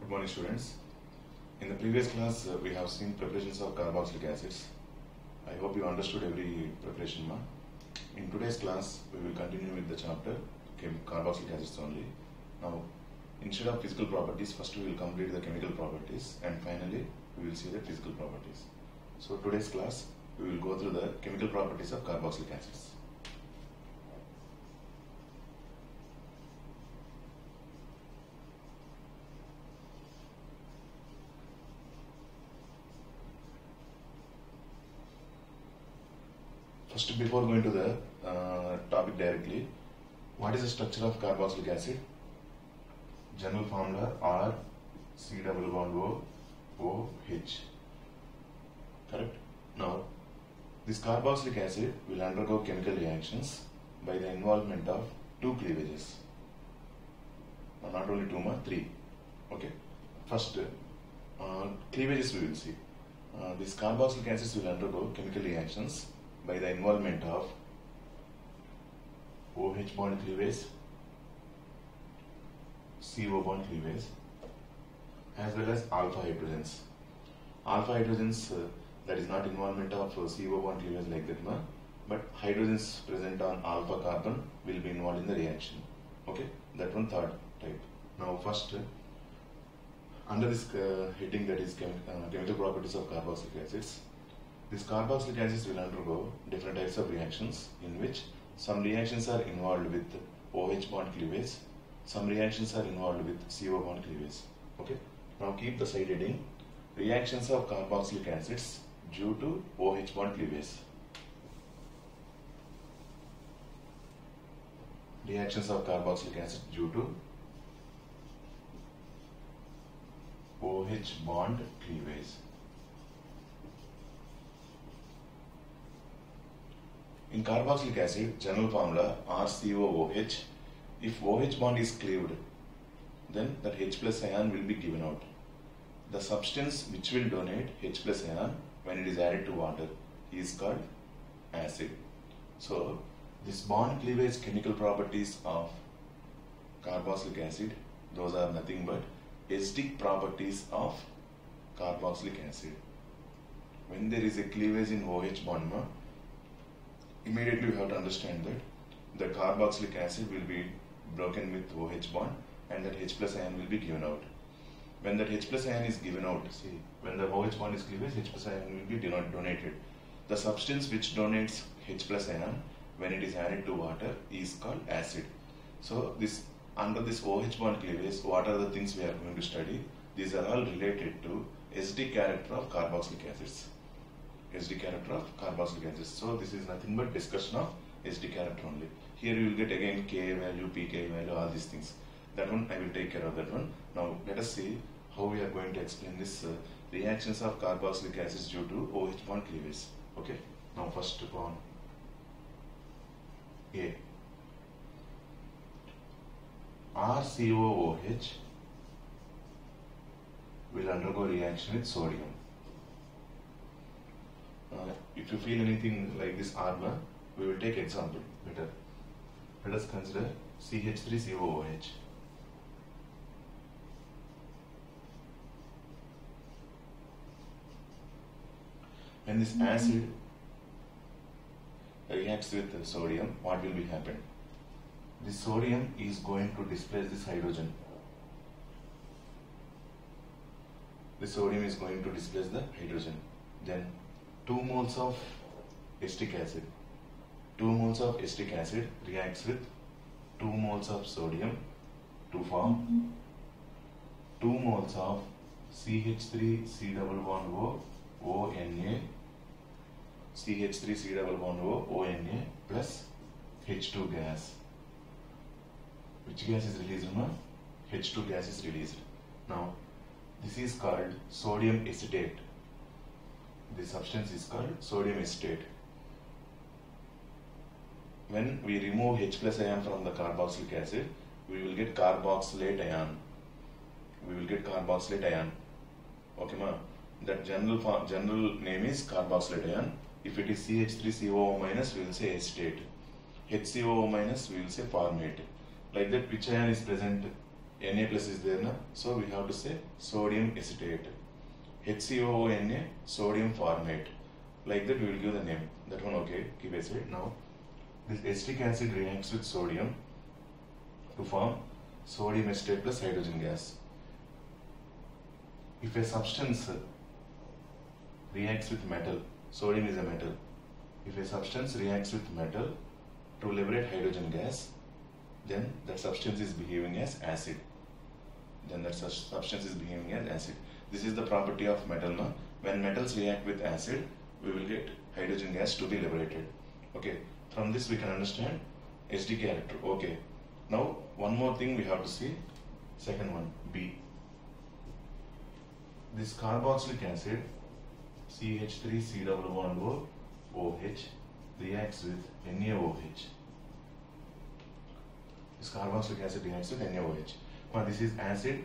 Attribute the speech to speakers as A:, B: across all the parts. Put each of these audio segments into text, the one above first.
A: morning, students. In the previous class, we have seen preparations of carboxylic acids. I hope you understood every preparation. In today's class, we will continue with the chapter carboxylic acids only. Now, instead of physical properties, first we will complete the chemical properties, and finally we will see the physical properties. So today's class, we will go through the chemical properties of carboxylic acids. First, before going to the topic directly, what is the structure of carboxylic acid? General formula R C double bond O O H. Correct? Now, this carboxylic acid will undergo chemical reactions by the involvement of two cleavages. Not only two, three. Okay. First, cleavages we will see. These carboxylic acids will undergo chemical reactions by the involvement of OH bond cleavage, CO bond cleavage, as well as alpha hydrogens. Alpha hydrogens, that is not involvement of CO bond cleavage like that, but hydrogens present on alpha carbon will be involved in the reaction. Okay, that one third type. Now first, under this heading, that is chemical properties of carboxylic acids, these carboxylic acids will undergo different types of reactions, in which some reactions are involved with OH bond cleavage, some reactions are involved with CO bond cleavage. Okay. Now keep the side heading, reactions of carboxylic acids due to OH bond cleavage. Reactions of carboxylic acid due to OH bond cleavage. In carboxylic acid, general formula RCOOH. If OH bond is cleaved, then that H plus ion will be given out. The substance which will donate H plus ion when it is added to water is called acid. So, this bond cleavage chemical properties of carboxylic acid, those are nothing but acidic properties of carboxylic acid. When there is a cleavage in OH bond, immediately we have to understand that the carboxylic acid will be broken with OH bond and that H plus ion will be given out. When that H plus ion is given out, see, when the OH bond is cleavage, H plus ion will be donated. The substance which donates H plus ion when it is added to water is called acid. So this under this OH bond cleavage, what are the things we are going to study? These are all related to acidic character of carboxylic acids. Acidic character of carboxylic acids. So this is nothing but discussion of acidic character only. Here you will get again Ka value, pK value, all these things. That one I will take care of that one. Now let us see how we are going to explain this reactions of carboxylic acids due to OH bond cleavage. Okay. Now first one A. RCOOH will undergo reaction with sodium. If you feel anything like this armor, we will take example better. Let us consider CH3COOH. When this acid reacts with sodium, what will be happen? This sodium is going to displace this hydrogen. The sodium is going to displace the hydrogen. Then 2 moles of acetic acid. 2 moles of acetic acid reacts with 2 moles of sodium to form 2 moles of CH3C double bond O ONA, CH3C double bond O ONA plus H2 gas. Which gas is released? H2 gas is released. Now, this is called sodium acetate. This substance is called sodium acetate. When we remove H plus ion from the carboxylic acid, we will get carboxylate ion. We will get carboxylate ion. Okay, that general name is carboxylate ion. If it is CH3COO minus, we will say acetate. HCOO minus, we will say formate. Like that, which ion is present? Na plus is there na, so we have to say sodium acetate. HCOO Na, sodium formate. Like that we will give the name. That one okay, keep aside. Now this acetic acid reacts with sodium to form sodium acetate plus hydrogen gas. If a substance reacts with metal, sodium is a metal. If a substance reacts with metal to liberate hydrogen gas, then that substance is behaving as acid. This is the property of metal. No? When metals react with acid, we will get hydrogen gas to be liberated. Okay. From this we can understand Hd character. Okay. Now one more thing we have to see. Second one, B. This carboxylic acid CH3 COO OH reacts with NaOH. This carboxylic acid reacts with NaOH. Now this is acid,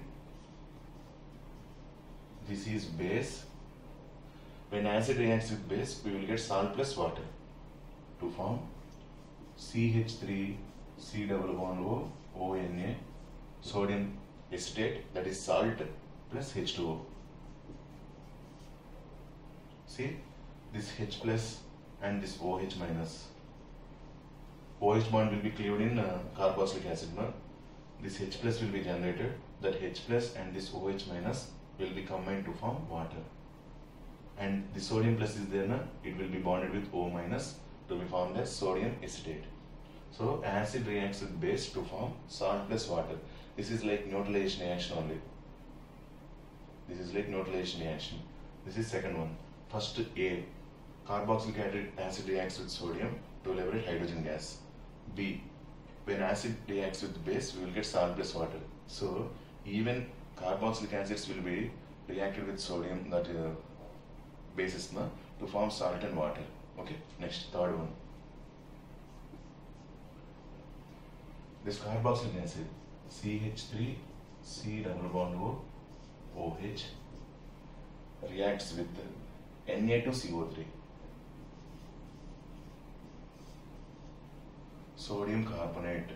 A: this is base. When acid reacts with base, we will get salt plus water to form CH3 COO ONA, sodium acetate, that is salt plus H2O. See, this H plus and this OH minus. OH bond will be cleaved in carboxylic acid. No? This H plus will be generated. That H plus and this OH minus will be combined to form water. And the sodium plus is there. No? It will be bonded with O minus to be formed as sodium acetate. So acid reacts with base to form salt plus water. This is like neutralization reaction only. This is second one. First A, carboxylic acid reacts with sodium to liberate hydrogen gas. B, when acid reacts with base, we will get salt plus water. So even carboxylic acids will be reacted with sodium, that bases, na, to form salt and water. Okay, next, third one. This carboxylic acid CH3 COO OH reacts with Na2CO3, sodium carbonate.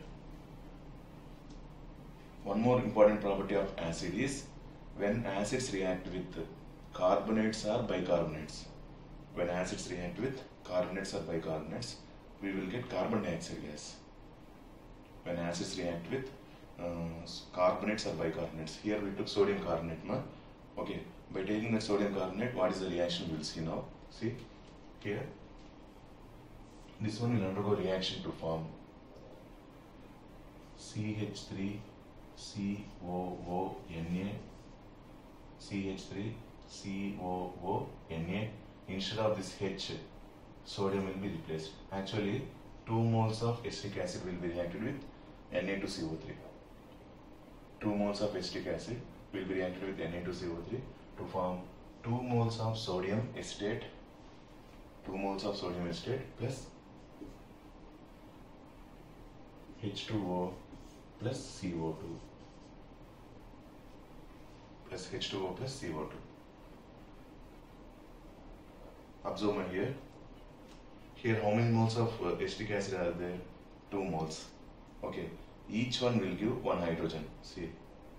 A: One more important property of acid is when acids react with carbonates or bicarbonates. When acids react with carbonates or bicarbonates, we will get carbon dioxide gas. When acids react with carbonates or bicarbonates, here we took sodium carbonate. Na? Okay, by taking the sodium carbonate, what is the reaction we will see now? See here, this one will undergo reaction to form CH3 COO Na, CH3 COO Na. Instead of this H, sodium will be replaced. Actually, 2 moles of acetic acid will be reacted with Na2CO3. 2 moles of acetic acid will be reacted with Na2CO3 to form 2 moles of sodium acetate, 2 moles of sodium acetate plus H2O plus CO2 plus H2O plus CO2. Observe my here. Here how many moles of acetic acid are there? 2 moles. Okay. Each one will give 1 hydrogen. See.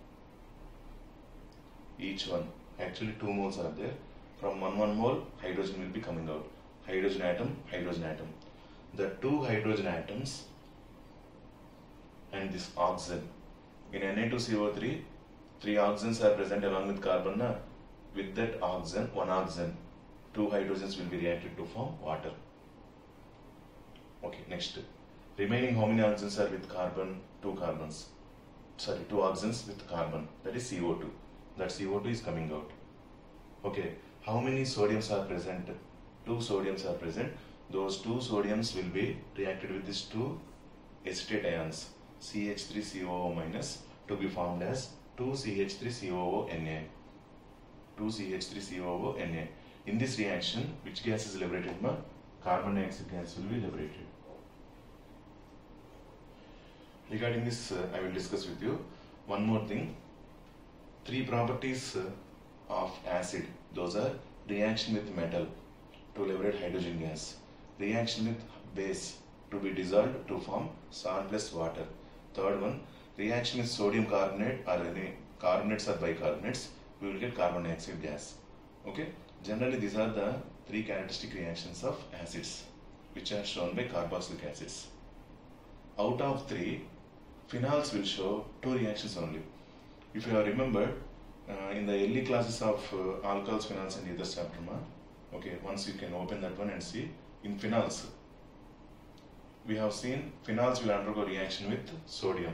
A: Each one. Actually 2 moles are there. From 1 mole, hydrogen will be coming out. Hydrogen atom, hydrogen atom. The 2 hydrogen atoms and this oxygen. In Na2CO3, 3 oxygens are present along with carbon. Na? With that oxygen, 1 oxygen, 2 hydrogens will be reacted to form water. Okay, next. Remaining how many oxygens are with carbon? 2 carbons. Sorry, 2 oxygens with carbon. That is CO2. That CO2 is coming out. Okay, how many sodiums are present? 2 sodiums are present. Those 2 sodiums will be reacted with these 2 acetate ions, CH3COO minus, to be formed as 2CH3COO Na. 2CH3COO Na. In this reaction, which gas is liberated? Carbon dioxide gas will be liberated. Regarding this, I will discuss with you one more thing. 3 properties of acid. Those are reaction with metal to liberate hydrogen gas, reaction with base to be dissolved to form salt plus water. Third one, reaction with sodium carbonate or any carbonates or bicarbonates, we will get carbon dioxide gas. Okay, generally these are the three characteristic reactions of acids which are shown by carboxylic acids. Out of three, phenols will show two reactions only. If you have remembered, in the early classes of alcohols, phenols and ethers chapter, okay, once you can open that one and see, in phenols, we have seen phenols will undergo reaction with sodium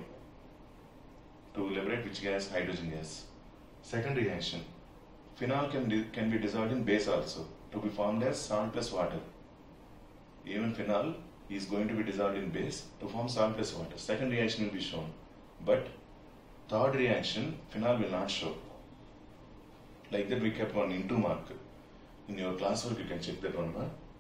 A: to liberate which gas? Hydrogen gas. Second reaction, phenol can be dissolved in base also to be formed as salt plus water. Even phenol is going to be dissolved in base to form salt plus water. Second reaction will be shown. But third reaction, phenol will not show. Like that we kept one into mark. In your classwork you can check that one.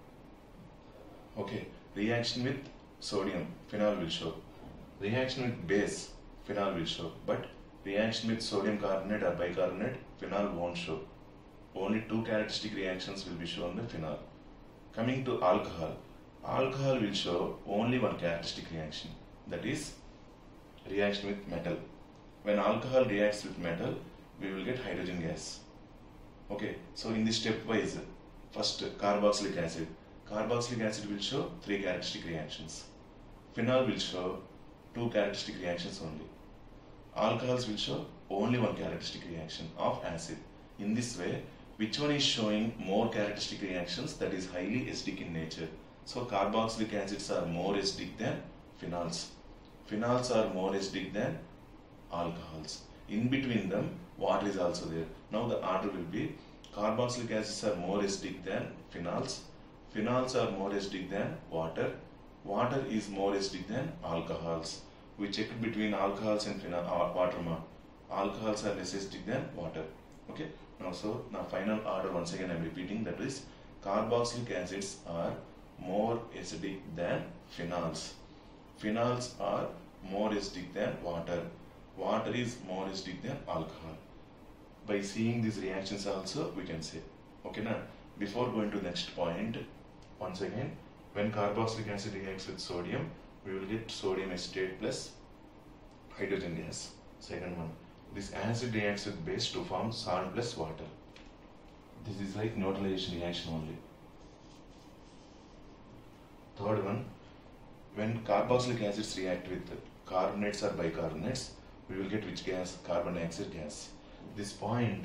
A: Okay, reaction with sodium, phenol will show. Reaction with base, phenol will show. But reaction with sodium carbonate or bicarbonate, phenol won't show. Only two characteristic reactions will be shown by phenol. Coming to alcohol, alcohol will show only one characteristic reaction, that is reaction with metal. When alcohol reacts with metal, we will get hydrogen gas. Okay, so in this stepwise, first carboxylic acid. Carboxylic acid will show three characteristic reactions. Phenol will show two characteristic reactions only. Alcohols will show only one characteristic reaction of acid. In this way, which one is showing more characteristic reactions, that is highly acidic in nature. So carboxylic acids are more acidic than phenols. Phenols are more acidic than alcohols. In between them, water is also there. Now the order will be carboxylic acids are more acidic than phenols. Phenols are more acidic than water. Water is more acidic than alcohols. We checked between alcohols and water. Alcohols are less acidic than water. Okay. Now final order once again I am repeating, that is carboxylic acids are more acidic than phenols. Phenols are more acidic than water. Water is more acidic than alcohol. By seeing these reactions also we can say. Okay now, before going to next point, once again, when carboxylic acid reacts with sodium, we will get sodium acetate plus hydrogen gas. Second one, this acid reacts with base to form salt plus water. This is like neutralization reaction only. Third one, when carboxylic acids react with carbonates or bicarbonates, we will get which gas? Carbon dioxide gas. This point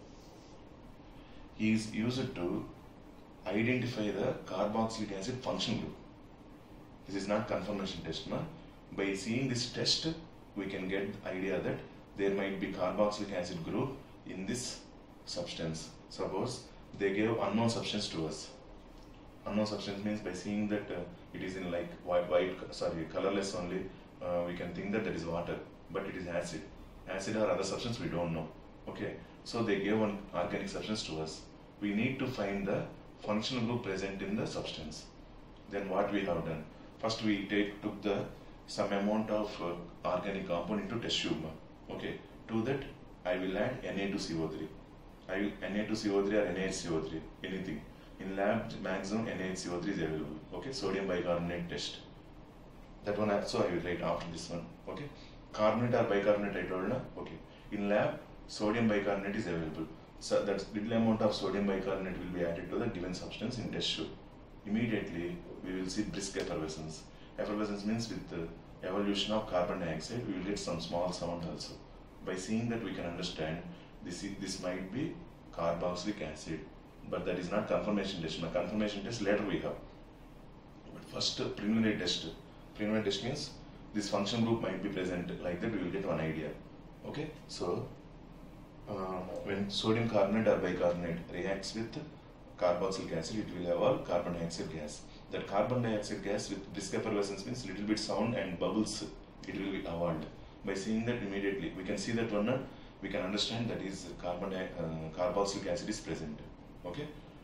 A: is used to identify the carboxylic acid function group. This is not confirmation test. By seeing this test, we can get the idea that there might be carboxylic acid group in this substance. Suppose they gave unknown substance to us. Unknown substance means by seeing that it is in like colorless only, we can think that is water, but it is acid. Acid or other substance we don't know. Okay, so they gave one organic substance to us. We need to find the functional group present in the substance. Then what we have done? First we took some amount of organic compound into test tube. Okay, to that I will add Na2CO3. Na2CO3 or NaHCO3, anything. In lab, maximum NaHCO3 is available. Okay, sodium bicarbonate test. That one also I will write after this one. Okay, carbonate or bicarbonate I told na. Okay, in lab, sodium bicarbonate is available. So that little amount of sodium bicarbonate will be added to the given substance in test tube. Immediately we will see brisk effervescence. Effervescence means with the evolution of carbon dioxide, we will get some small sound also. By seeing that we can understand this might be carboxylic acid, but that is not confirmation test. Confirmation test later we have. But first preliminary test. Preliminary test means this function group might be present. Like that we will get one idea. Okay, so when sodium carbonate or bicarbonate reacts with carboxylic acid, it will evolve carbon dioxide gas. That carbon dioxide gas with brisk effervescence means little bit sound and bubbles, it will be evolved. By seeing that immediately, we can see that one, we can understand that is carboxylic acid is present. Okay,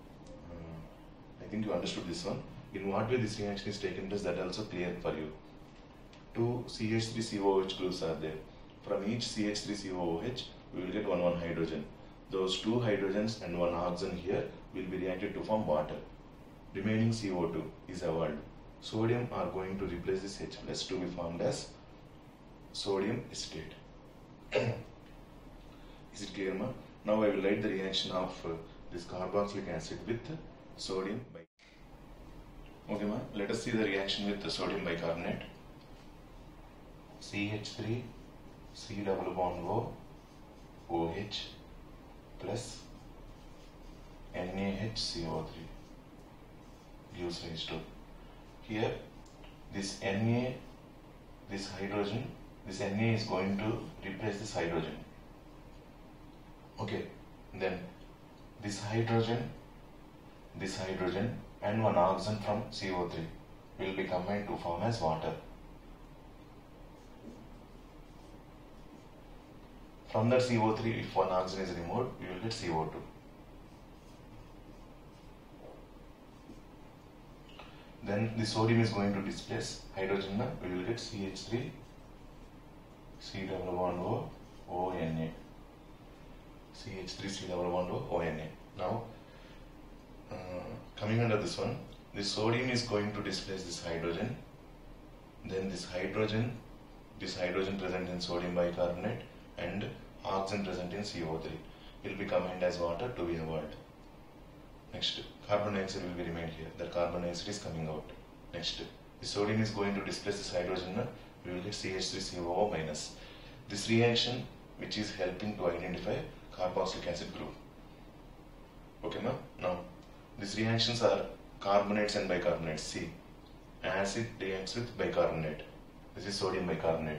A: I think you understood this one. In what way this reaction is taken place, that also clear for you. Two CH3COOH groups are there. From each CH3COOH, we will get one hydrogen. Those two hydrogens and one oxygen here will be reacted to form water. Remaining CO2 is evolved. Sodium are going to replace this H plus to be formed as sodium acetate. Is it clear, ma? Now I will write the reaction of this carboxylic acid with sodium bicarbonate. Okay, ma? Let us see the reaction with the sodium bicarbonate. CH3 C double bond O OH plus NaHCO3 gives rise to. Here this Na, this hydrogen, this Na is going to replace this hydrogen. Okay, then this hydrogen and one oxygen from CO3 will be combined to form as water. From that CO3, if one oxygen is removed, we will get CO2. Then the sodium is going to displace hydrogen, we will get CH3 C double bond O ONA. CH3 C double bond O ONA. Now, coming under this one, this sodium is going to displace this hydrogen. Then this hydrogen present in sodium bicarbonate and oxygen present in CO3 will be combined as water to be evolved. Next, carbon dioxide will be remained here. The carbon dioxide is coming out. Next, the sodium is going to displace this hydrogen. We will get CH3COO minus. This reaction, which is helping to identify carboxylic acid group. Okay, ma? Now, these reactions are carbonates and bicarbonates. See, acid reacts with bicarbonate. This is sodium bicarbonate.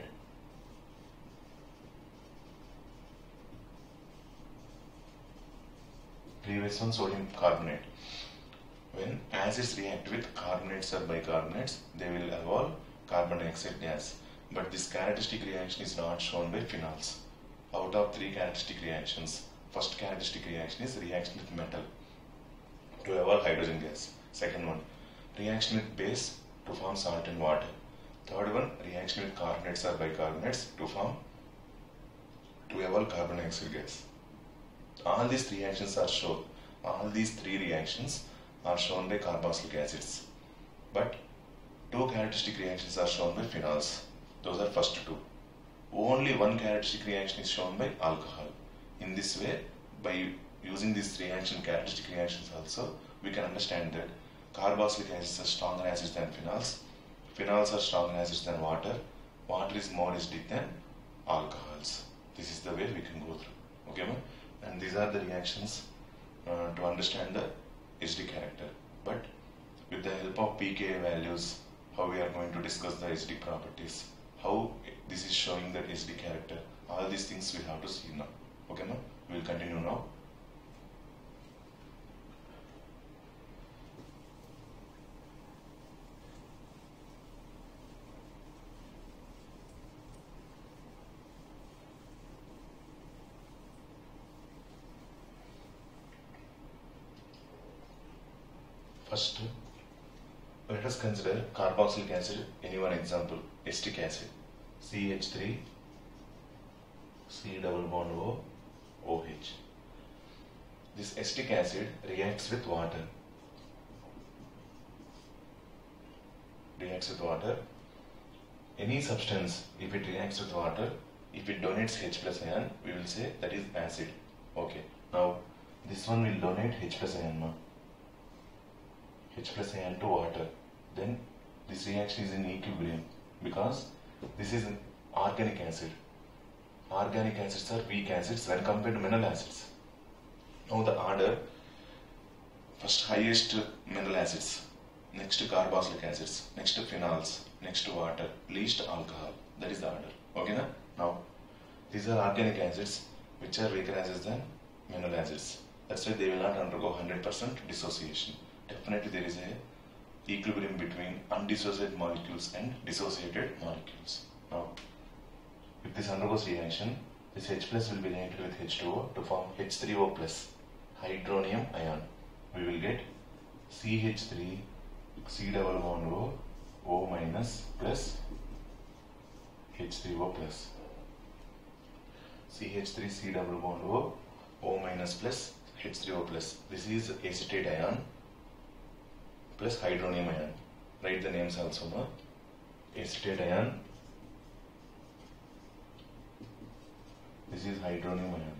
A: Previous one, sodium carbonate. When acids react with carbonates or bicarbonates, they will evolve carbon dioxide gas. But this characteristic reaction is not shown by phenols. Out of 3 characteristic reactions, first characteristic reaction is reaction with metal to evolve hydrogen gas. Second one, reaction with base to form salt and water. Third one, reaction with carbonates or bicarbonates to evolve carbon dioxide gas. All these reactions are shown. All these 3 reactions are shown by carboxylic acids. But 2 characteristic reactions are shown by phenols. Those are first 2. Only 1 characteristic reaction is shown by alcohol. In this way, by using these characteristic reactions also, we can understand that carboxylic acids are stronger acids than phenols. Phenols are stronger acids than water. Water is more acidic than alcohols. This is the way we can go through. Okay, ma'am? And these are the reactions to understand the acidic character. But with the help of pKa values, how we are going to discuss the acidic properties, how this is showing the acidic character, all these things we have to see now. Okay, ma'am? We will continue now. First, let us consider carboxylic acid. Any one example, acetic acid, CH3 C double bond O OH. This acetic acid reacts with water. Any substance, if it reacts with water, if it donates H plus ion, we will say that is acid. Okay. Now, this one will donate H plus ion. H plus ion to water. Then this reaction is in equilibrium because this is an organic acid. Organic acids are weak acids when compared to mineral acids. Now the order, first highest mineral acids, next carboxylic acids, next phenols, next water, least alcohol. That is the order. Okay, na? Now these are organic acids which are weaker acids than mineral acids. That's why they will not undergo 100% dissociation. Definitely there is a equilibrium between undissociated molecules and dissociated molecules. Now, if this undergoes reaction, this H plus will be reacted with H2O to form H3O plus hydronium ion. We will get CH3 C double bond O O minus plus H3O plus. CH3 C double bond O O minus plus H3O plus. This is acetate ion plus hydronium ion. Write the names also, no? Acetate ion This is hydronium ion.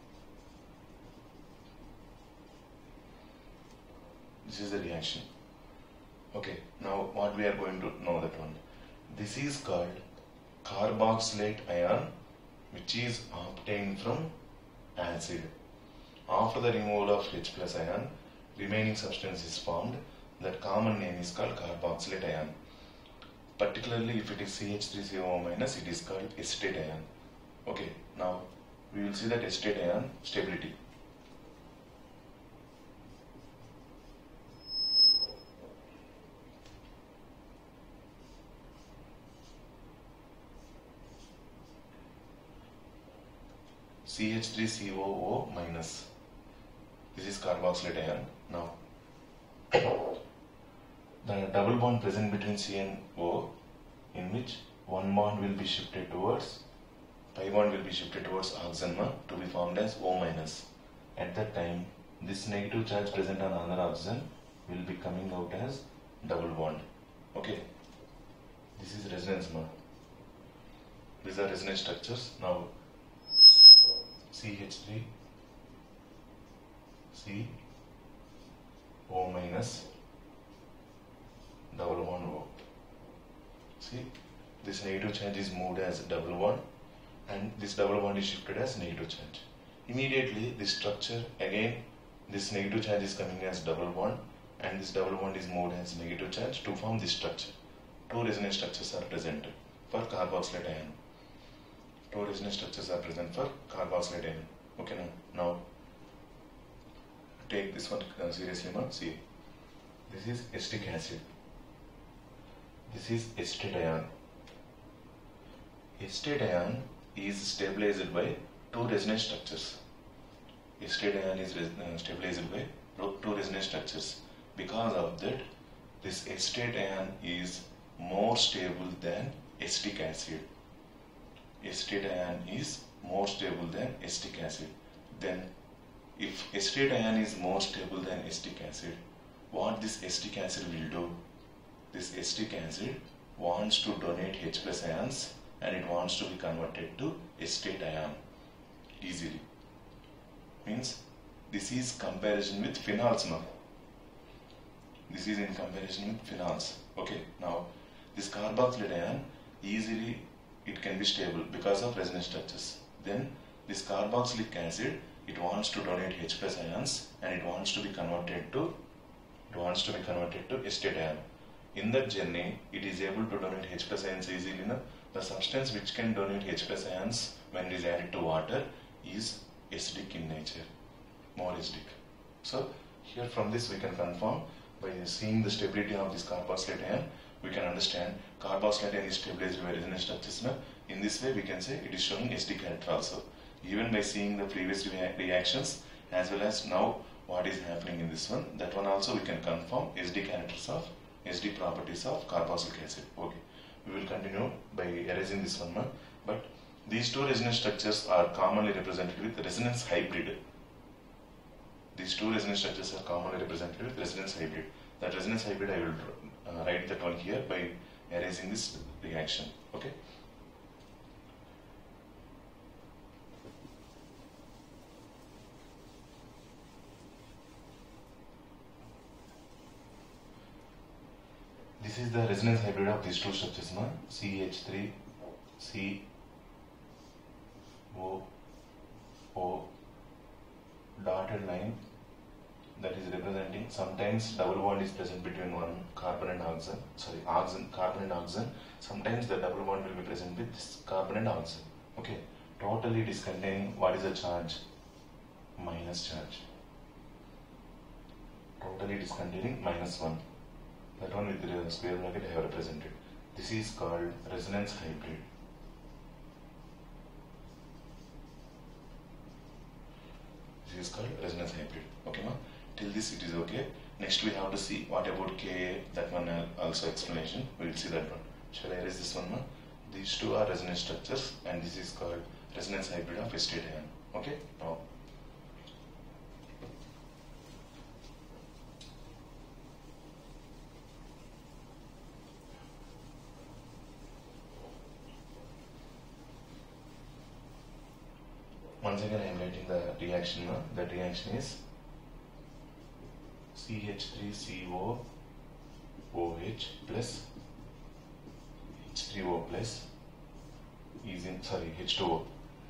A: This is the reaction. Okay, now what we are going to know that one. This is called carboxylate ion, which is obtained from acid. After the removal of H plus ion, remaining substance is formed. That common name is called carboxylate ion. Particularly if it is CH3COO minus, it is called acetate ion. Okay, now we will see that acetate ion stability. CH3COO minus. This is carboxylate ion. Now, the double bond present between C and O, in which one bond will be shifted towards, pi bond will be shifted towards oxygen to be formed as O minus. At that time, this negative charge present on another oxygen will be coming out as double bond. Okay, this is resonance. These are resonance structures. Now, CH3 C O minus double bond O. See, this negative charge is moved as double bond, and this double bond is shifted as negative charge. Immediately, this structure again, this negative charge is coming as double bond, and this double bond is moved as negative charge to form this structure. Two resonance structures are present for carboxylate ion. Two resonance structures are present for carboxylate ion. Okay, now take this one seriously, man. See, this is acetic acid. This is acetate ion. Acetate ion is stabilized by two resonance structures. Acetate ion is stabilized by two resonance structures. Because of that, this acetate ion is more stable than acetic acid. Acetate ion is more stable than acetic acid. Then, if acetate ion is more stable than acetic acid, what this acetic acid will do? This acetic acid wants to donate H plus ions, and it wants to be converted to acetate ion easily. Means this is comparison with phenols now. This is in comparison with phenols. Okay, now this carboxylate ion easily it can be stable because of resonance structures. Then this carboxylic acid, it wants to donate H plus ions, and it wants to be converted to acetate ion. In that journey, it is able to donate H plus ions easily. The substance which can donate H plus ions when it is added to water is acidic in nature, more acidic. So here from this we can confirm, by seeing the stability of this carboxylate ion, we can understand carboxylate ion is stabilized by resonance structures. In this way we can say it is showing acidic character also. Even by seeing the previous reactions as well as now what is happening in this one, that one also we can confirm acidic properties of carboxylic acid. Okay, we will continue by erasing this one, but these two resonance structures are commonly represented with resonance hybrid. These two resonance structures are commonly represented with resonance hybrid. That resonance hybrid I will write that one here by erasing this reaction. Okay. This is the resonance hybrid of these two structures, CH3 C O dotted line, that is representing, sometimes double bond is present between one carbon and oxygen, carbon and oxygen. Sometimes the double bond will be present with this carbon and oxygen. Okay, totally it is containing, what is the charge? Minus charge. Totally it is containing -1. That one with the square bracket I have represented. This is called resonance hybrid. This is called resonance hybrid. Okay, ma? Till this it is okay. Next we have to see what about Ka, that one also explanation. We will see that one. Shall I erase this one, ma? These two are resonance structures, and this is called resonance hybrid of acetate ion. Okay, now. once again I am writing the reaction. That reaction is CH3COOH plus H3O plus H2O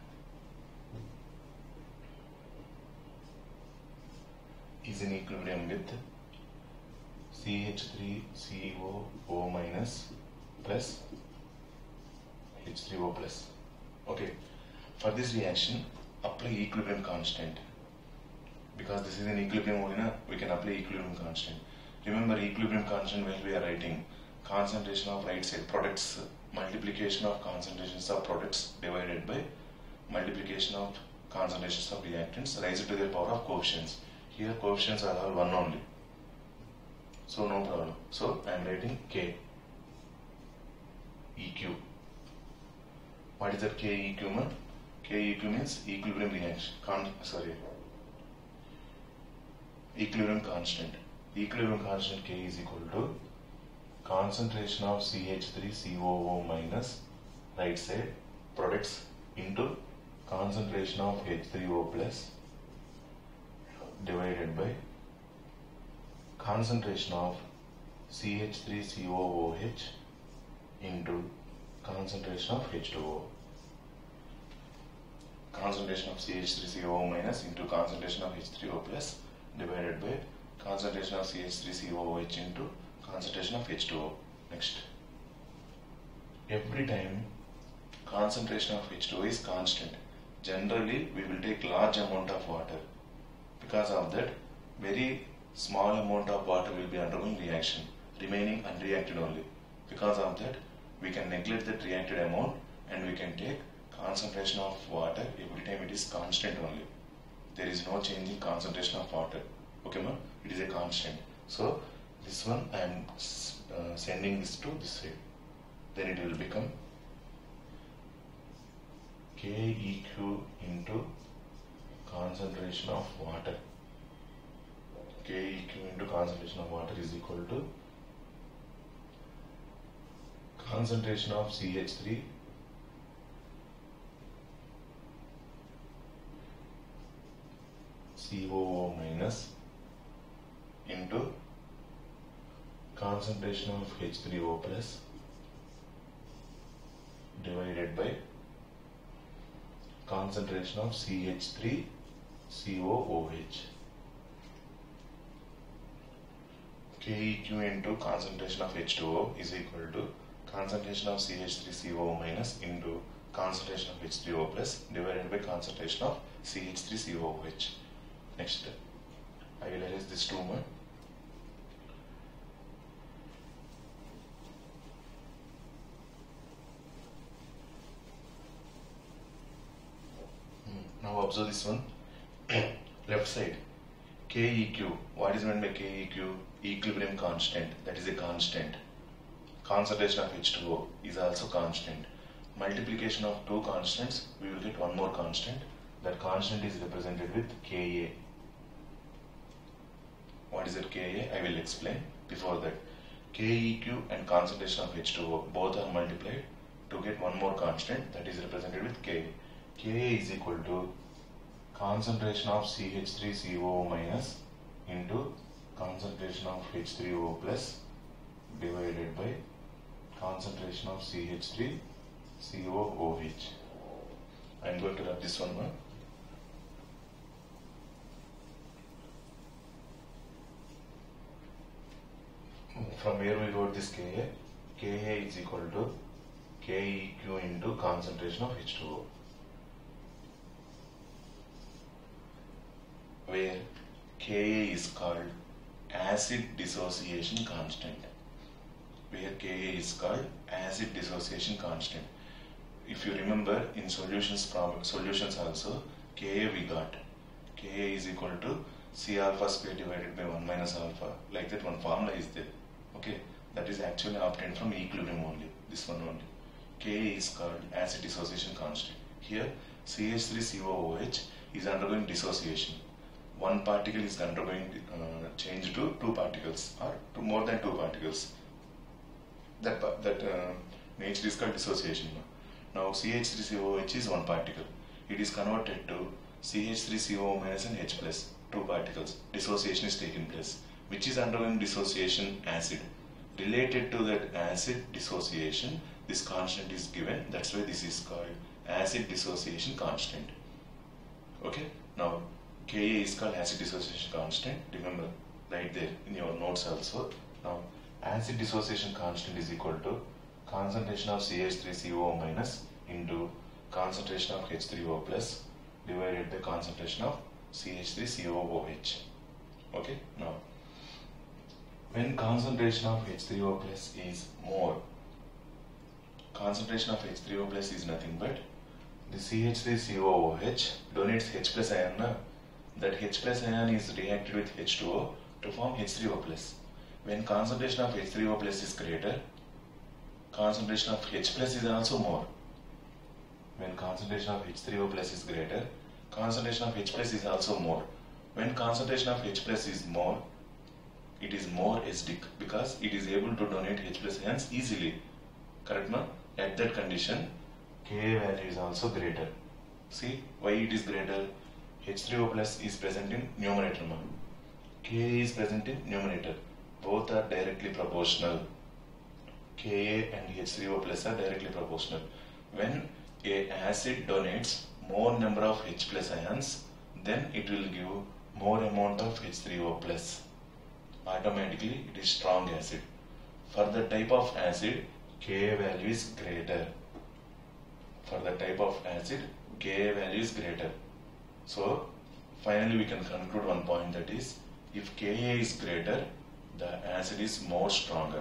A: is in equilibrium with CH3COO minus plus H3O plus. Okay, for this reaction apply equilibrium constant. Because this is an equilibrium only, we can apply equilibrium constant. Remember, equilibrium constant when we are writing concentration of right side products, multiplication of concentrations of products divided by multiplication of concentrations of reactants raised to the power of coefficients. Here coefficients are all 1 only, so no problem. So I am writing K EQ. What is that K EQ? K EQ means equilibrium reaction. Equilibrium constant. Equilibrium constant K is equal to concentration of CH3COO minus right side products into concentration of H3O plus divided by concentration of CH3COOH into concentration of H2O. Concentration of CH3COO minus into concentration of H3O plus divided by concentration of CH3COOH into concentration of H2O. Next, every time concentration of H2O is constant, generally we will take large amount of water. Because of that, very small amount of water will be undergoing reaction, remaining unreacted only. Because of that, we can neglect that reacted amount and we can take concentration of water every time it is constant only. There is no change in concentration of water. Okay, ma'am? It is a constant. So this one I am sending this to this side. Then it will become KEQ into concentration of water. KEQ into concentration of water is equal to concentration of CH3 COO minus into concentration of H3O plus divided by concentration of CH3COOH. KEQ into concentration of H2O is equal to concentration of CH3COO minus into concentration of H3O plus divided by concentration of CH3COOH. Next, I will erase this 2 more. Now observe this one. Left side, KEQ. What is meant by KEQ? Equilibrium constant. That is a constant. Concentration of H2O is also constant. Multiplication of 2 constants, we will get one more constant. That constant is represented with Ka. What is that Ka? I will explain. Before that, KEQ and concentration of H2O both are multiplied to get one more constant that is represented with Ka. Ka is equal to concentration of CH3COO minus into concentration of H3O plus divided by concentration of CH3COOH. I am going to write this one now. From where we wrote this Ka? Ka is equal to KEQ into concentration of H2O. Where Ka is called acid dissociation constant. Where Ka is called acid dissociation constant. If you remember in solutions also, Ka we got. Ka is equal to C alpha square divided by 1 minus alpha. Like that one formula is there. Okay, that is actually obtained from equilibrium only. This one only. Ka is called acid dissociation constant. Here CH3COOH is undergoing dissociation. One particle is undergoing change to 2 particles or to more than 2 particles. That nature is called dissociation. Now CH3COOH is 1 particle. it is converted to CH3CO minus and H plus, two particles. Dissociation is taking place. Which is undergoing dissociation? Acid. Related to that acid dissociation, this constant is given. That's why this is called acid dissociation constant. Okay. Now Ka is called acid dissociation constant. Remember, right there in your notes also. Now acid dissociation constant is equal to concentration of CH3CO minus into concentration of H3O plus divided by concentration of CH3COOH. Okay. Now when concentration of H3O plus is more, concentration of H3O plus is nothing but the CH3COOH donates H plus ion. That H plus ion is reacted with H2O to form H3O plus. When concentration of H3O plus is greater, concentration of H plus is also more. When concentration of H3O plus is greater, concentration of H plus is also more. When concentration of H plus is more, it is more acidic because it is able to donate H plus ions easily. Correct, no? At that condition, Ka value is also greater. See why it is greater? H3O plus is present in numerator. Ka is present in numerator. Both are directly proportional. Ka and H3O plus are directly proportional. When a acid donates more number of H plus ions, then it will give more amount of H3O plus. Automatically it is strong acid. For the type of acid, Ka value is greater. For the type of acid, Ka value is greater. So finally we can conclude one point, that is, if Ka is greater, the acid is more stronger.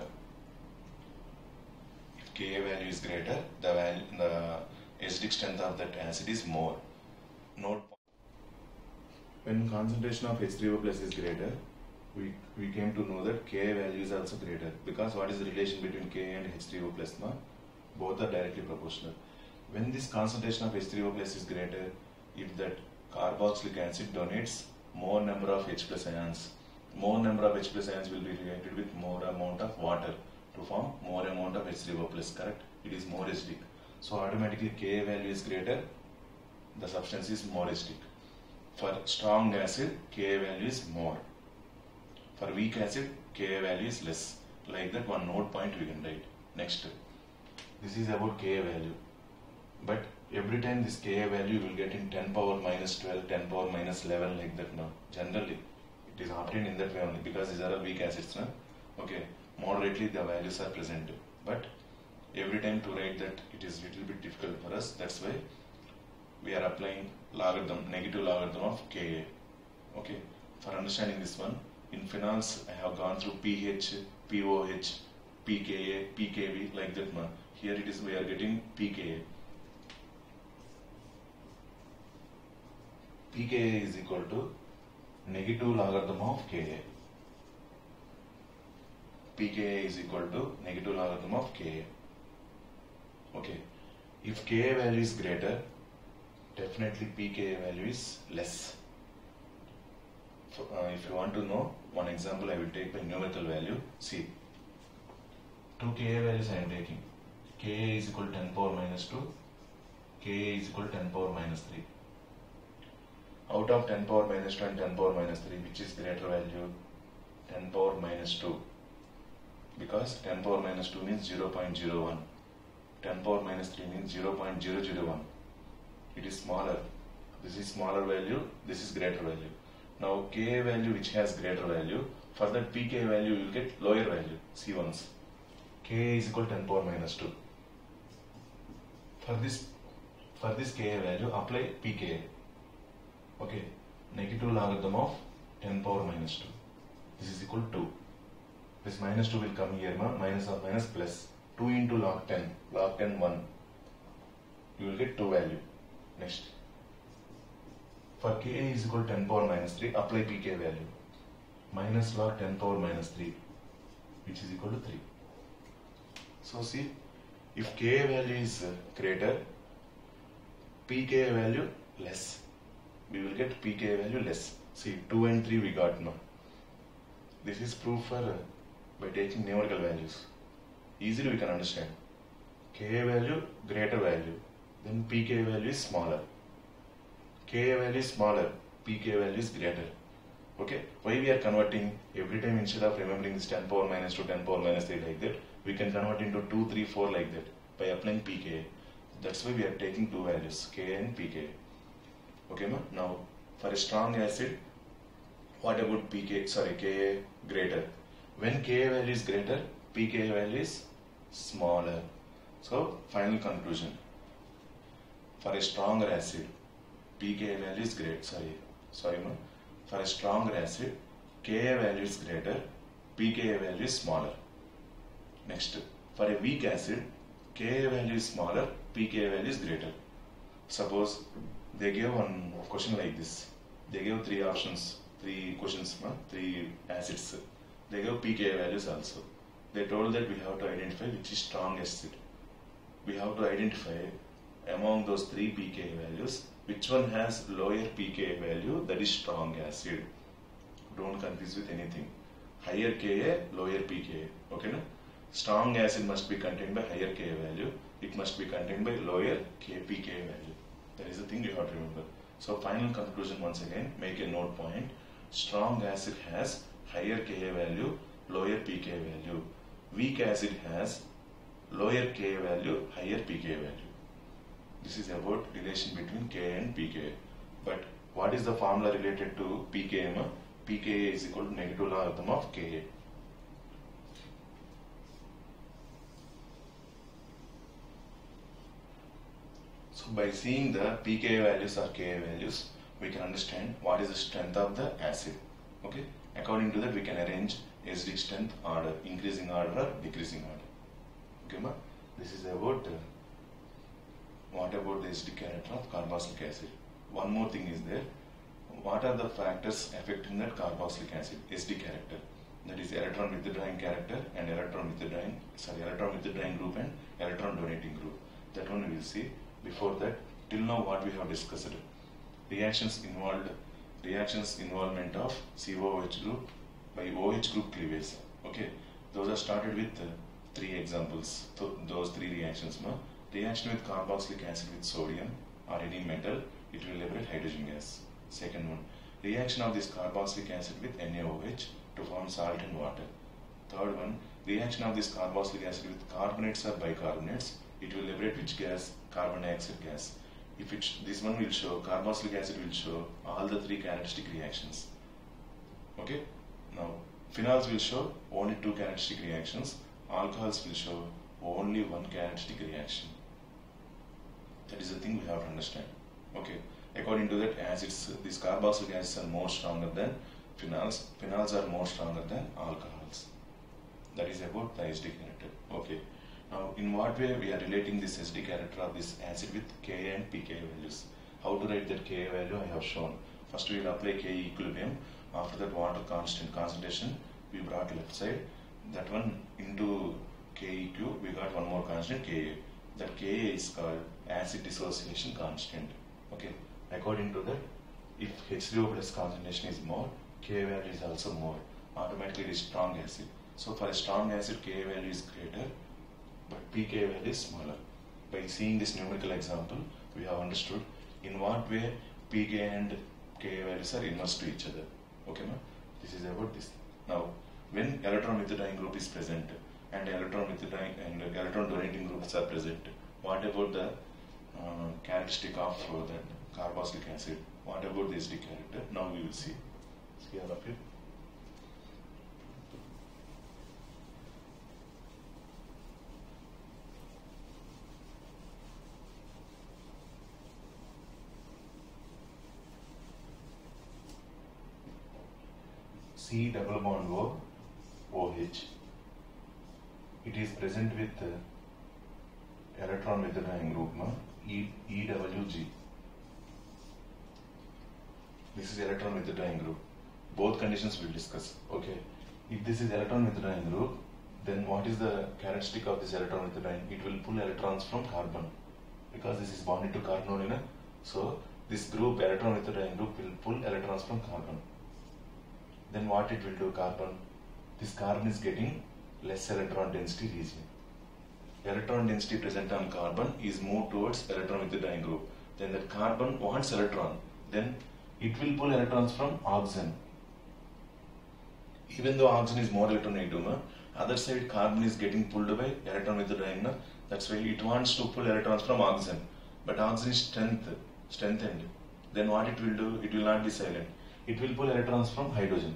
A: If Ka value is greater, the acidic strength of that acid is more. Note, when concentration of H3O plus is greater, we came to know that Ka value is also greater, because what is the relation between Ka and H3O plus? No? Both are directly proportional. When this concentration of H3O plus is greater, if that carboxylic acid donates more number of H plus ions, more number of H plus ions will be reacted with more amount of water to form more amount of H3O plus, correct? It is more acidic. So automatically Ka value is greater, the substance is more acidic. For strong acid, Ka value is more. For weak acid, Ka value is less. Like that, one note point we can write. Next, this is about Ka value. But every time this Ka value will get in 10 power minus 12, 10 power minus 11, like that. No, generally it is obtained in that way only, because these are all weak acids. No? Okay, moderately the values are present. But every time to write that, it is little bit difficult for us. That's why we are applying logarithm, negative logarithm of Ka. Okay, for understanding this one, in phenols I have gone through pH, pOH, pKa, pKb, like that. No? Here it is, we are getting pKa. pKa is equal to negative logarithm of Ka. pKa is equal to negative logarithm of Ka. Okay, if Ka value is greater, definitely pKa value is less. If you want to know, one example I will take by numerical value. See, two Ka values I am taking. Ka is equal to 10 power minus 2, Ka is equal to 10 power minus 3. Out of 10 power minus 2 and 10 power minus 3, which is greater value? 10 power minus 2. Because 10 power minus 2 means 0.01. 10 power minus 3 means 0.001. It is smaller. This is smaller value, this is greater value. Now Ka value which has greater value, for that pK value you will get lower value, see once. Ka is equal to 10 power minus 2. For this Ka value, apply pKa. Okay, negative logarithm of 10 power minus 2. This is equal to 2. This minus 2 will come here, no? Minus of minus plus. 2 into log 10. Log 10, 1. You will get 2 value. Next. For Ka is equal to 10 power minus 3, apply pK value. Minus log 10 power minus 3, which is equal to 3. So see, if Ka value is greater, pK value less. We will get pK value less. See, 2 and 3 we got now. This is proof for by taking numerical values. Easily we can understand. Ka value greater value, then pK value is smaller. Ka value is smaller, pK value is greater. Okay, why we are converting? Every time instead of remembering this 10 power minus 2, 10 power minus 3 like that, we can convert into 2, 3, 4 like that by applying pKa. That's why we are taking two values, Ka and pKa. Okay, ma? Now for a strong acid, what about Ka greater? When Ka value is greater, pKa value is smaller. So final conclusion, for a stronger acid, pKa value is for a stronger acid, Ka value is greater, pKa value is smaller. Next, for a weak acid, Ka value is smaller, pKa value is greater. Suppose they gave one question like this. They gave three options, three acids. They gave pKa values also. They told that we have to identify which is strong acid. We have to identify among those three pKa values which one has lower pKa value, that is strong acid. Don't confuse with anything. Higher Ka, lower pKa. Okay, no? Strong acid must be contained by higher Ka value. It must be contained by lower pKa value. That is the thing you have to remember. So final conclusion, once again, make a note point. Strong acid has higher Ka value, lower pKa value. Weak acid has lower Ka value, higher pKa value. This is about relation between Ka and pKa. But what is the formula related to pKa? pKa is equal to negative logarithm of Ka. So by seeing the pKa values or Ka values, we can understand what is the strength of the acid. Okay. According to that, we can arrange acidic strength order, increasing order or decreasing order. Okay, ma? This is about what about the acidic character of carboxylic acid. One more thing is there. What are the factors affecting that carboxylic acid acidic character? That is electron withdrawing character and electron withdrawing group and electron donating group. That one we will see. Before that, till now what we have discussed, reactions involvement of COOH group by OH group cleavage. Okay, those are started with three examples. So those three reactions. Reaction with carboxylic acid with sodium or any metal, it will liberate hydrogen gas. Second one, reaction of this carboxylic acid with NaOH to form salt and water. Third one, reaction of this carboxylic acid with carbonates or bicarbonates, it will liberate which gas? Carbon dioxide gas. If this one will show, carboxylic acid will show all the three characteristic reactions. Okay. Now phenols will show only two characteristic reactions. Alcohols will show only one characteristic reaction. That is the thing we have to understand. Okay. According to that, acids, these carboxylic acids are more stronger than phenols. Phenols are more stronger than alcohols. That is about the acidic character. Okay. Now, in what way we are relating this acidic character of this acid with Ka and pKa values? How to write that Ka value I have shown. First we will apply Ka equilibrium. After that, water concentration we brought left side. That one into Keq, we got one more constant Ka. That Ka is called acid dissociation constant. Okay. According to that, if H3O plus concentration is more, Ka value is also more. Automatically it is strong acid. So for a strong acid, Ka value is greater, but pKa value is smaller. By seeing this numerical example, we have understood in what way pK and Ka values are inverse to each other. Okay, ma? This is about this. Now, when electron withdrawing group is present and electron withdrawing and electron donating groups are present, what about the characteristic of that carboxylic acid? What about the acidic character? Now we will see. See all of you. C double bond O, OH. It is present with electron withdrawing group, EWG. This is electron withdrawing group. Both conditions we will discuss. Okay. If this is electron withdrawing group, then what is the characteristic of this electron withdrawing? It will pull electrons from carbon because this is bonded to carbon. So this group, electron withdrawing group, will pull electrons from carbon. Then what it will do, carbon? This carbon is getting less electron density region. Electron density present on carbon is moved towards electron withdrawing group. Then that carbon wants electron, then it will pull electrons from oxygen. Even though oxygen is more electronegative, other side carbon is getting pulled by electron withdrawing. That's why it wants to pull electrons from oxygen. But oxygen is strengthened. Then what it will do? It will not be silent. It will pull electrons from hydrogen.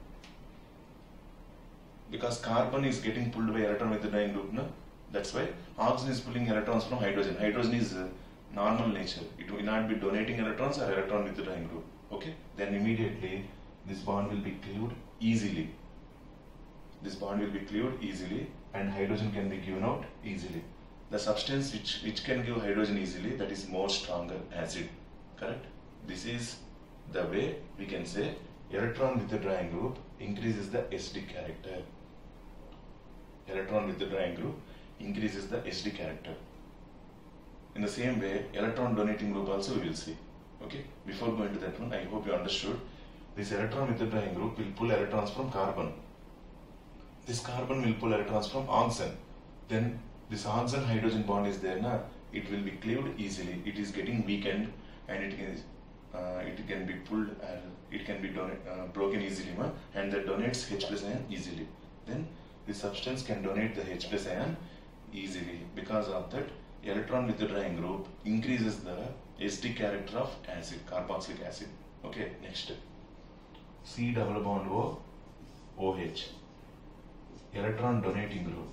A: Because carbon is getting pulled by electron withdrawing group, that's why oxygen is pulling electrons from hydrogen. Hydrogen is normal nature. It will not be donating electrons or electron withdrawing group. Okay? Then immediately this bond will be cleaved easily. This bond will be cleaved easily and hydrogen can be given out easily. The substance which can give hydrogen easily, that is more stronger acid. Correct? This is the way we can say electron withdrawing group increases the SD character. Electron withdrawing group increases the SD character. In the same way, electron donating group also we will see. Okay? Before going to that one, I hope you understood. This electron withdrawing group will pull electrons from carbon. This carbon will pull electrons from oxygen. Then this oxygen hydrogen bond is there, it will be cleaved easily. It is getting weakened and it can be pulled, it can be broken easily, and that donates H plus ion easily. Then the substance can donate the H plus ion easily. Because of that, electron withdrawing group increases the SD character of acid, carboxylic acid. Okay, next. C double bond O, OH. Electron donating group.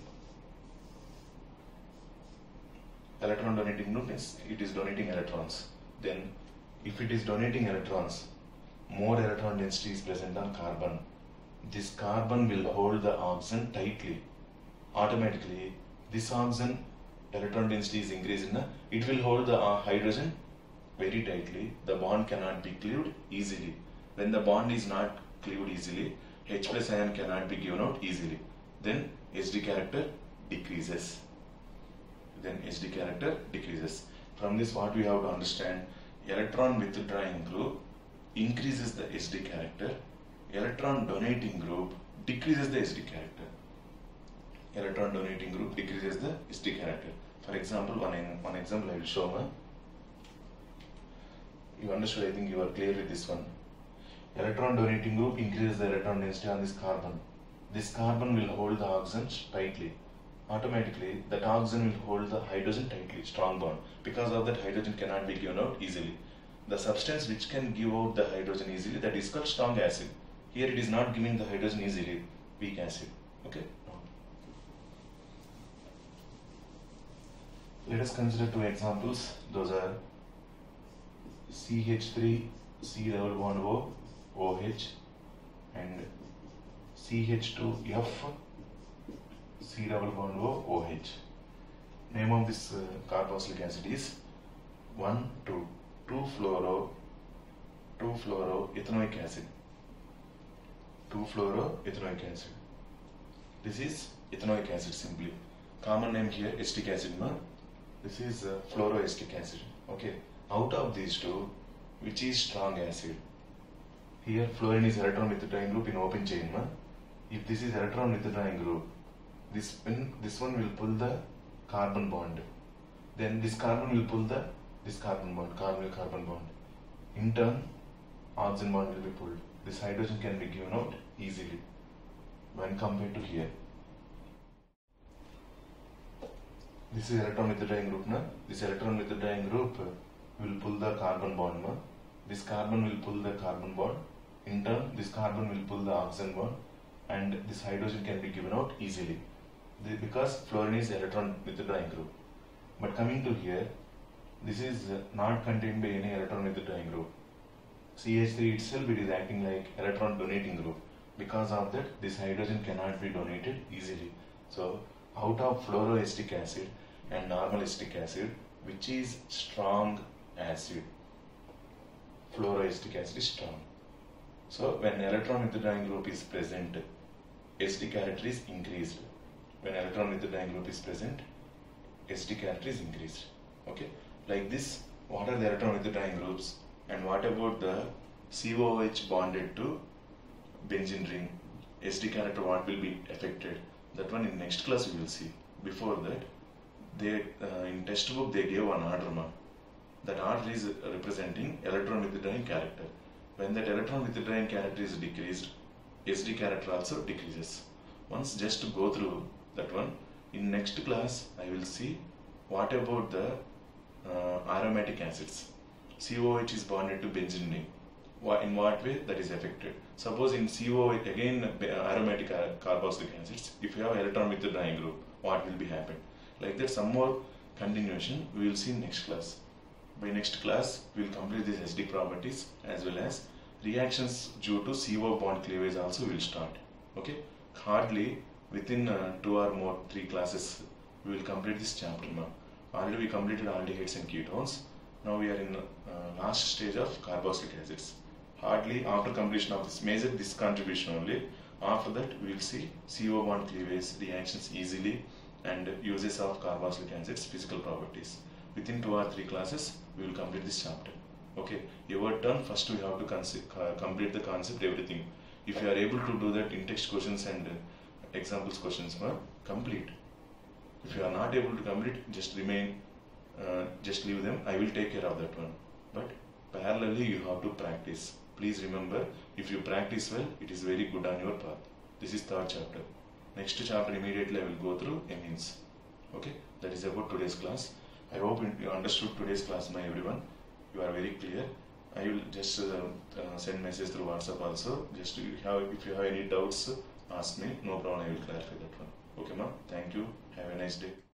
A: Electron donating group means it is donating electrons. Then if it is donating electrons, more electron density is present on carbon. This carbon will hold the oxygen tightly. Automatically, this oxygen electron density is increased, it will hold the hydrogen very tightly. The bond cannot be cleaved easily. When the bond is not cleaved easily, H plus ion cannot be given out easily. Then SD character decreases. From this, what we have to understand, electron withdrawing group increases the SD character. Electron donating group decreases the SD character. Electron donating group decreases the SD character. For example, one example I will show. You understood, I think you are clear with this one. Electron donating group increases the electron density on this carbon. This carbon will hold the oxygen tightly. Automatically, that oxygen will hold the hydrogen tightly, strong bond. Because of that, hydrogen cannot be given out easily. The substance which can give out the hydrogen easily, that is called strong acid. Here it is not giving the hydrogen easily, weak acid. Okay? Let us consider two examples. Those are CH3, C double bond O, OH, and CH2F, C double bond O, OH. Name of this carboxylic acid is 2,2-fluoroethanoic acid. 2-fluoroethanoic acid. This is ethanoic acid simply. Common name here acetic acid. This is fluoroacetic acid. Okay. Out of these two, which is strong acid? Here fluorine is electron withdrawing group in open chain. If this is electron withdrawing group, this one will pull the carbon bond. Then this carbon will pull this carbon bond, carbon bond. In turn, oxygen bond will be pulled. This hydrogen can be given out easily when compared to here. This is electron withdrawing group. This electron withdrawing group will pull the carbon bond. This carbon will pull the carbon bond. In turn, this carbon will pull the oxygen bond, and this hydrogen can be given out easily. Because fluorine is electron withdrawing group. But coming to here, this is not contained by any electron withdrawing group. CH3 itself, it is acting like electron donating group. Because of that, this hydrogen cannot be donated easily. So, out of fluoroacetic acid and normal acetic acid, which is strong acid? Fluoroacetic acid is strong. So, when electron withdrawing group is present, SD character is increased. When electron withdrawing group is present, SD character is increased. Okay? Like this, what are the electron withdrawing groups? And what about the COOH bonded to benzene ring? SD character, what will be affected? That one in next class we will see. Before that, they in textbook they gave one order. that order is representing electron withdrawing character. When that electron withdrawing character is decreased, SD character also decreases. Once just to go through that one, in next class I will see what about the aromatic acids. COH is bonded to benzene ring. In what way that is affected? Suppose in COH again aromatic carboxylic acids, if you have electron withdrawing group, what will be happen? Like that, some more continuation we will see in next class. By next class we will complete these SD properties as well as reactions due to CO bond cleavage also will start. Okay, hardly within 2 or more 3 classes we will complete this chapter now. Already we completed aldehydes and ketones. Now we are in last stage of carboxylic acids. Hardly after completion of this contribution only, after that we will see CO bond cleavage reactions easily and uses of carboxylic acids physical properties. Within 2 or 3 classes we will complete this chapter. Okay, your turn. First we have to complete the concept, everything. If you are able to do that in text questions and examples questions, complete. If you are not able to complete, just just leave them. I will take care of that one. But parallelly you have to practice. Please remember, if you practice well, it is very good on your path. This is 3rd chapter. Next chapter immediately I will go through amines. Okay, that is about today's class. I hope you understood today's class, my everyone. You are very clear. I will just send message through WhatsApp also. Just if you have any doubts, ask me. No problem, I will clarify that one. Okay, ma'am. Thank you. Have a nice day.